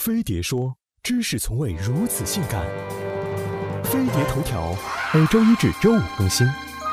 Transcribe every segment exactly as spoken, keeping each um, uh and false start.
飞碟说：知识从未如此性感。飞碟头条每周一至周五更新。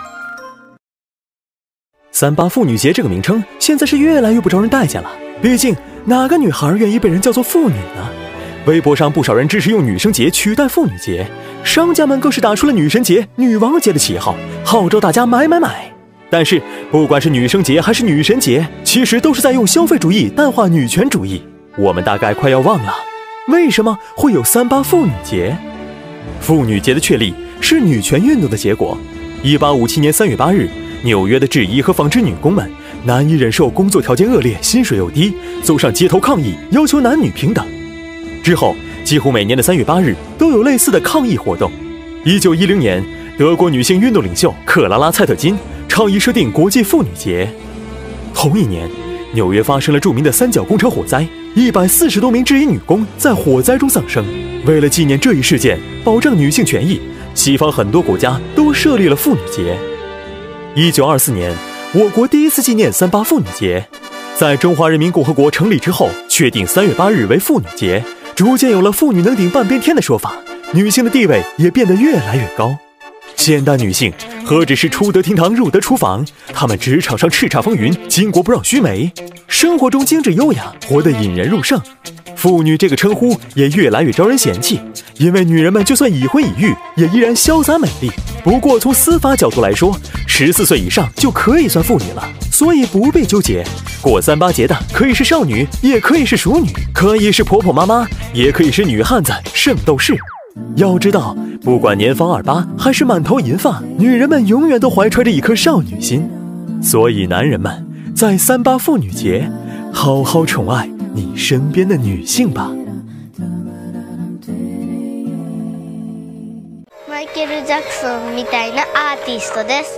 三八妇女节这个名称现在是越来越不招人待见了，毕竟哪个女孩愿意被人叫做妇女呢？微博上不少人支持用女生节取代妇女节，商家们更是打出了女神节、女王节的旗号，号召大家买买买。但是不管是女生节还是女神节，其实都是在用消费主义淡化女权主义。我们大概快要忘了，为什么会有三八妇女节？妇女节的确立是女权运动的结果。一八五七年三月八日，纽约的制衣和纺织女工们难以忍受工作条件恶劣、薪水又低，走上街头抗议，要求男女平等。之后，几乎每年的三月八日都有类似的抗议活动。一九一零年，德国女性运动领袖克拉拉·蔡特金倡议设定国际妇女节。同一年，纽约发生了著名的三角工厂火灾，一百四十多名制衣女工在火灾中丧生。为了纪念这一事件，保障女性权益，西方很多国家都设立了妇女节。一九二四年，我国第一次纪念三八妇女节。在中华人民共和国成立之后，确定三月八日为妇女节，逐渐有了妇女能顶半边天的说法，女性的地位也变得越来越高。现代女性何止是出得厅堂入得厨房，她们职场上叱咤风云，巾帼不让须眉，生活中精致优雅，活得引人入胜。妇女这个称呼也越来越招人嫌弃，因为女人们就算已婚已育，也依然潇洒美丽。不过从司法角度来说，十四岁以上就可以算妇女了，所以不必纠结。过三八节的可以是少女，也可以是熟女，可以是婆婆妈妈，也可以是女汉子、圣斗士。要知道，不管年方二八还是满头银发，女人们永远都怀揣着一颗少女心。所以男人们在三八妇女节，好好宠爱你身邊的女性吧。 マイケル・ジャクソンみたいなアーティストです。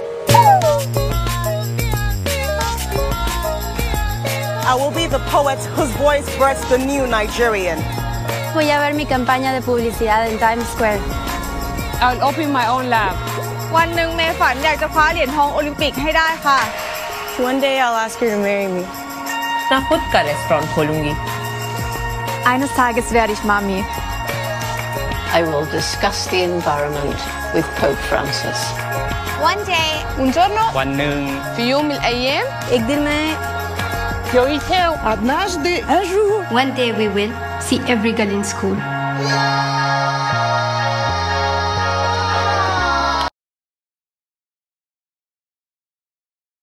I will be the poet whose voice births the new Nigerian. Voy a ver mi campaña de publicidad en Times Square. I'll open my own lab. วันหนึ่งเมย์ฝันอยากจะคว้าเหรียญทองโอลิมปิกให้ได้ค่ะ One day I'll ask you to marry me. मैं खुद का रेस्टोरेंट खोलूंगी. Eines Tages werde ich Mami. I will discuss the environment with Pope Francis. One day. Un giorno. วันหนึ่ง في يوم من الأيام. Ik dil me. Yoitel. Однажды, un jour. One day we will see every girl in school.